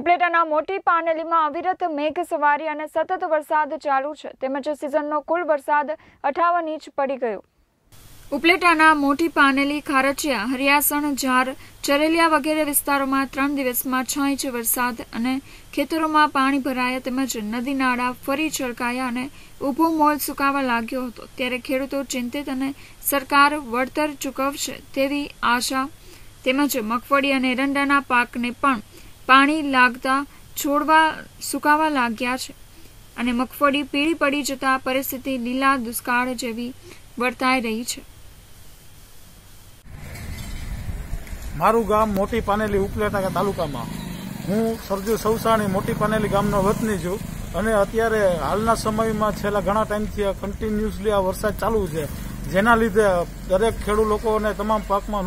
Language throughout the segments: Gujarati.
ઉપલેટાના મોટી પાનેલીમાં અવિરત મેઘ સવારી અને સતત વરસાદ ચાલુ છે તેમજ સિઝનનો કુલ વરસાદ 58 ઇંચ પડી ગયો। ઉપલેટાના મોટી પાનેલી, ખારચિયા, હરિયાસણ, ઝાર, ચરેલિયા વગેરે વિસ્તારોમાં 3 દિવસમાં 6 ઇંચ વરસાદ અને ખેતરોમાં પાણી ભરાયા તેમજ નદી નાળા ફરી છલકાયા અને ઊભો મોલ સુકાવા લાગ્યો હતો। ત્યારે ખેડૂતો ચિંતિત અને સરકાર વળતર ચૂકવશે તેવી આશા તેમજ મગફળી અને એરંડાના પાકને પણ પાણી લાગતા છોડવા સુકાવા લાગ્યા છે અને મગફળી પીળી પડી જતા પરિસ્થિતિ લીલા દુષ્કાળ જેવી વર્તાઈ રહી છે। મારું ગામ મોટી પાનેલી ઉપલેટા તાલુકામાં। હું સરજુ સૌસાણી મોટી પાનેલી ગામનો વતની છું અને અત્યારે હાલના સમયમાં છેલ્લા ઘણા ટાઈમથી કન્ટિન્યુઅસલી આ વરસાદ ચાલુ છે, જેના લીધે દરેક ખેડૂત લોકોને તમામ પાકમાં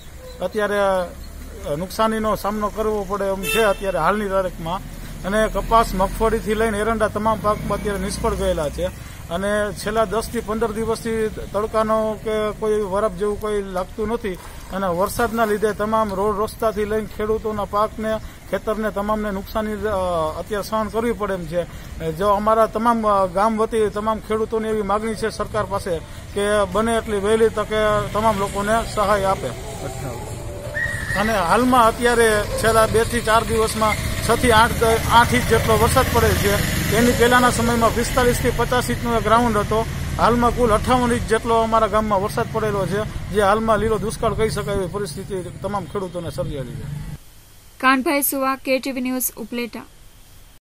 નુકસાનીનો સામનો કરવો પડે એમ છે અત્યારે હાલની તારીખમાં। અને કપાસ, મગફળીથી લઈને એરંડા તમામ પાકમાં અત્યારે નિષ્ફળ ગયેલા છે અને છેલ્લા 10 થી 15 દિવસથી તડકાનો કે કોઈ વરફ જેવું કોઈ લાગતું નથી અને વરસાદના લીધે તમામ રોડ રસ્તાથી લઈને ખેડૂતોના પાકને, ખેતરને તમામને નુકસાની અત્યારે સહન કરવી પડે એમ છે। જો અમારા તમામ ગામ વતી તમામ ખેડૂતોની એવી માગણી છે સરકાર પાસે કે બને એટલી વહેલી તકે તમામ લોકોને સહાય આપે। અને હાલમાં અત્યારે છેલ્લા 2 થી 4 દિવસમાં 6 થી 8 ઇંચ જેટલો વરસાદ પડે છે। એની પહેલાના સમયમાં 45 થી 50 ઇંચનો એક રાઉન્ડ હતો। હાલમાં કુલ 58 ઇંચ જેટલો અમારા ગામમાં વરસાદ પડેલો છે, જે હાલમાં લીલો દુષ્કાળ કહી શકાય એવી પરિસ્થિતિ તમામ ખેડૂતોને સર્જાયેલી છે। કાનભાઈ સુવા, KTV ન્યૂઝ, ઉપલેટા।